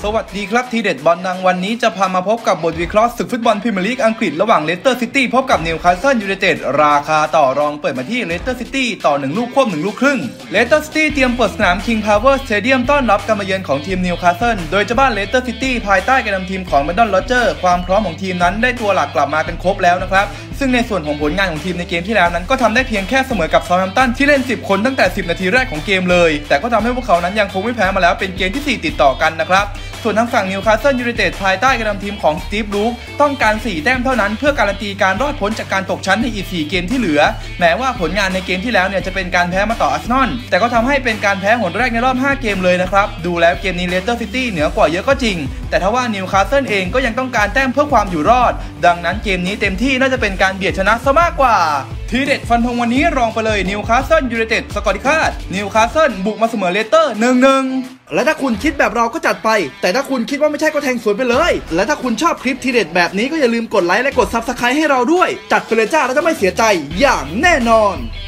วัสดีครับทีเด็ดบอลดังวันนี้จะพามาพบกับบทวิเคราะห์ศึกฟุตบอลพรีเมียร์ลีกอังกฤษระหว่างเลสเตอร์ซิตี้พบกับนิวคาสเซิลยูไนเต็ดราคาต่อรองเปิดมาที่เลสเตอร์ซิตี้ต่อ1ลูกควบ1ลูกครึ่งเลสเตอร์ซิตี้เตรียมเปิดสนาม King Power Stadium ต้อนรับการมาเยือนของทีมนิวคาสเซิลโดยเจ้าบ้านเลสเตอร์ซิตี้ภายใต้การนำทีมของแบรนดอน โรเจอร์ความพร้อมของทีมนั้นได้ตัวหลักกลับมากันครบแล้วนะครับซึ่งในส่วนของผลงานของทีมในเกมที่แล้วนั้นก็ทำได้เพียงแค่เสมอกับเซาท์แฮมป์ตันที่เล่น10คนตั้งแต่10นาทีแรกของเกมเลยแต่ก็ทำให้พวกเขานั้นยังคงไม่แพ้มาแล้วเป็นเกมที่4ติดต่อกันนะครับส่วนทางฝั่งนิวคาสเซิลยูไนเต็ดภายใต้การนำทีมของสตีฟ บรูคต้องการ4แต้มเท่านั้นเพื่อการันตีการรอดพ้นจากการตกชั้นในอีก4เกมที่เหลือแม้ว่าผลงานในเกมที่แล้วเนี่ยจะเป็นการแพ้มาต่ออาร์เซนอลแต่ก็ทำให้เป็นการแพ้หนแรกในรอบ5เกมเลยนะครับดูแล้วเกมนี้เลสเตอร์ซิตี้เหนือกว่าเยอะก็จริงแต่ถ้าว่านิวคาสเซิลเองก็ยังต้องการแต้มเพื่อความอยู่รอดดังนั้นเกมนี้เต็มที่น่าจะเป็นการเบียดชนะซะมากกว่าทีเด็ดฟันธงวันนี้รองไปเลยนิวคาสเซิลยูไนเต็ดสกอร์ที่คาดนิวคาสเซิลบุกมาเสมอเลสเตอร์ 1-1 และถ้าคุณคิดแบบเราก็จัดไปแต่ถ้าคุณคิดว่าไม่ใช่ก็แทงสวนไปเลยและถ้าคุณชอบคลิปทีเด็ดแบบนี้ก็อย่าลืมกดไลค์และกด Subscribe ให้เราด้วยจัดไปเลยจ้าแล้วจะไม่เสียใจอย่างแน่นอน